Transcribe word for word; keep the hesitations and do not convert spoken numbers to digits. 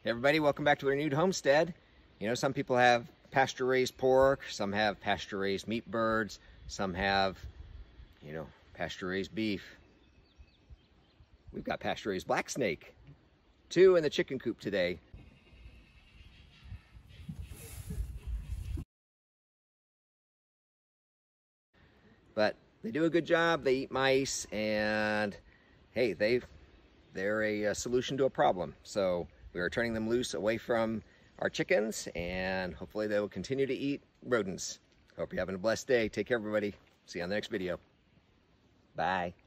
Hey everybody, welcome back to our new homestead. You know, some people have pasture-raised pork, some have pasture-raised meat birds, some have, you know, pasture-raised beef. We've got pasture-raised black snake. Two in the chicken coop today. But they do a good job, they eat mice, and hey, they, they're a, a solution to a problem. So we are turning them loose away from our chickens, and hopefully they will continue to eat rodents. Hope you're having a blessed day. Take care, everybody. See you on the next video. Bye.